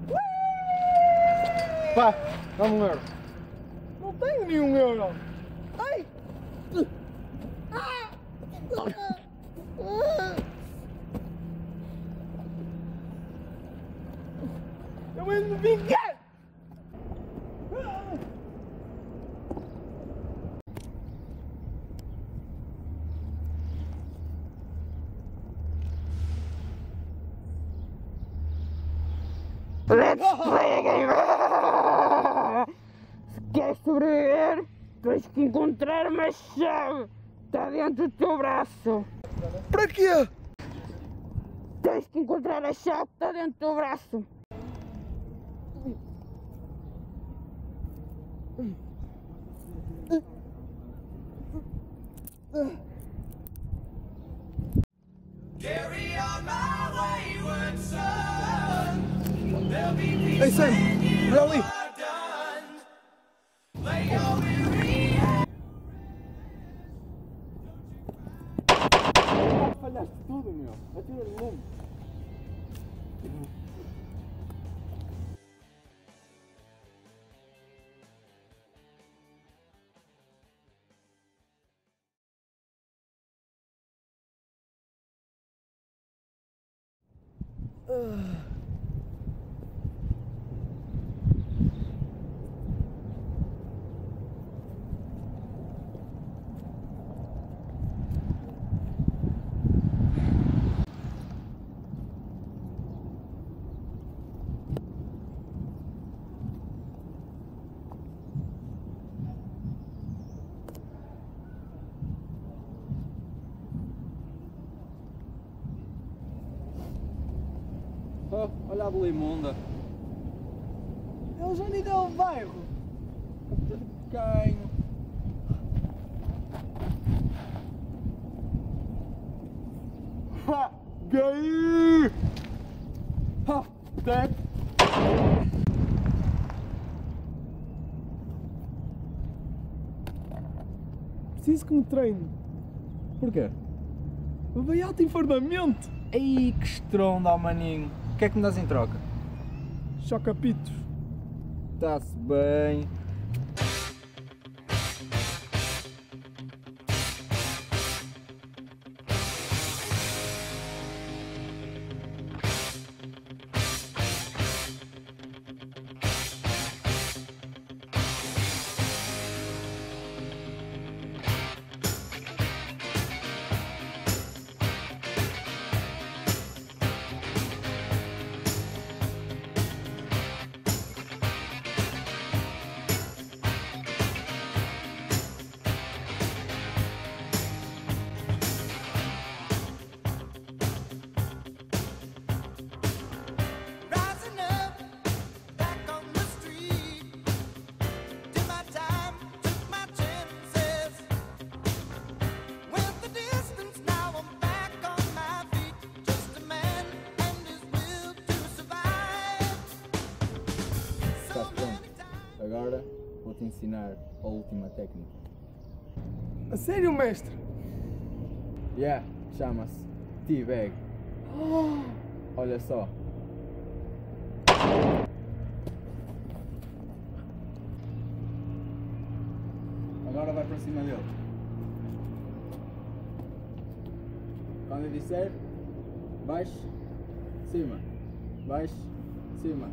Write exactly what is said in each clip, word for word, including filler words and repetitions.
Pá, dá-me um euro. Não tenho nenhum euro. Ai! Ah! Eu vou me vingar! Let's play a game! Se queres sobreviver, tens que encontrar uma chave. Está dentro do teu braço. Para quê? Tens que encontrar a chave que está dentro do teu braço. Ei, Sam, olha ali! Falhaste tudo, meu! Atira-lhe lume! Oh, olha a bola imunda. Ele já nem deu ao bairro! Canho. Ha! Gay! Ha! Dead. Preciso que me treine. Porquê? Levei alto informamento! Ei, que estronda, ó maninho. O que é que me dás em troca? Choca-pitos. Está-se bem. Estás pronto? Agora vou-te ensinar a última técnica. A sério, mestre? Yeah, chama-se T-Bag. Olha só. Agora vai para cima dele. Quando eu disser, baixo, cima, baixo, cima.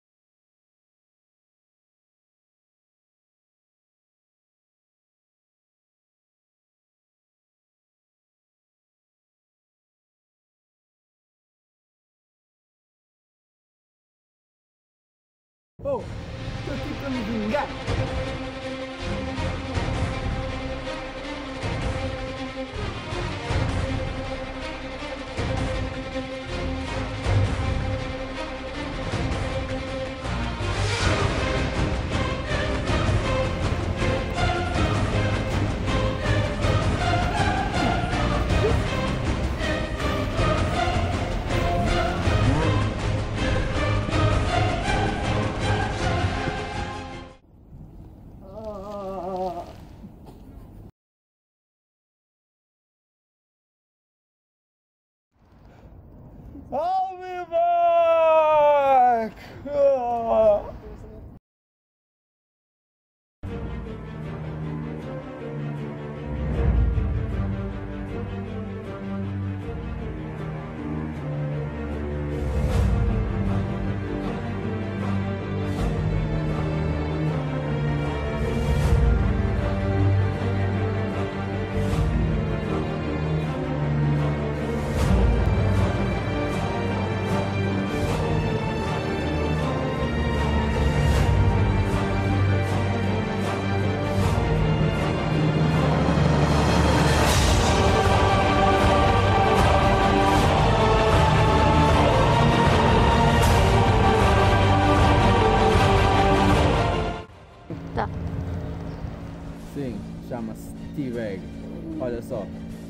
Oh, estou aqui para me vingar! chama-se T-Bag. Olha só.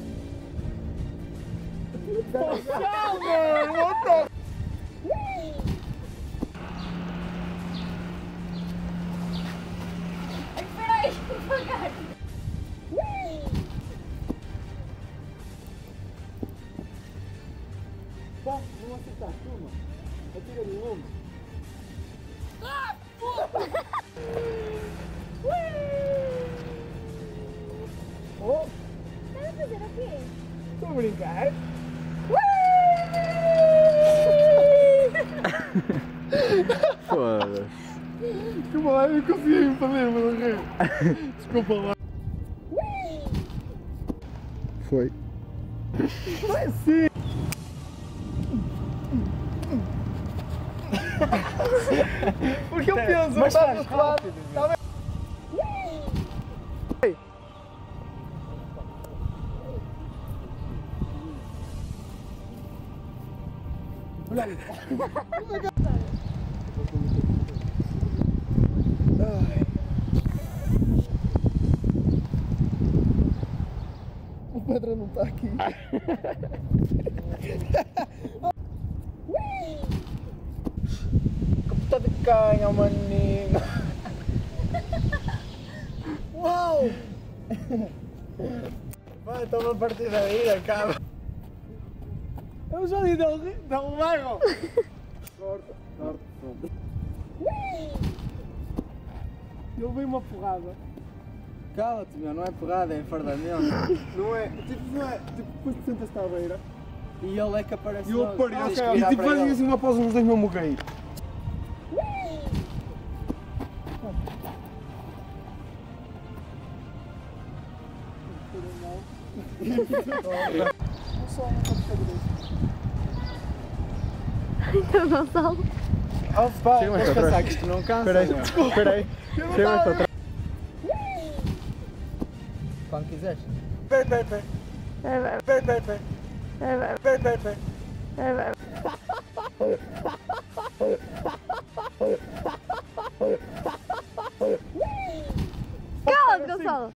Espera aí, devagar. Pá, não acertaste uma. Atira-lhe uma. Ah, porra! Oh, Estás a fazer o quê? estou a brincar. Foda-se. Desculpa lá, eu consegui fazer, mas errei. Desculpa lá. Foi. Vai sim. Porque eu penso, Mas tá faz do lado, rápido, tá bem? Olha ali. Ai. O Pedro não está aqui. Que puta de canha, maninho. Uau! Vai, toma a partir daí, acaba. Eu já lhe dei um lago. Corta, corta, corta. Ele veio uma porrada. Cala-te, meu, não é porrada, é enfardamento. Não é? Tipo, não é? Tipo, depois te sentas-te à beira. E ele é que aparece E eu logo. parei, Tens que ok. virar E tipo, para fazem ele. assim uma pausa nos dois mesmo a cair. Então, Gonçalo. Oh, pá, Chega mais vou para pensar trás. que Isto não cansa, Espera aí, meu. espera aí. Chega mais para trás. Quando quiseres. Espera, espera, espera. Espera, espera, espera. Espera, espera, espera. Cala-te, Gonçalo.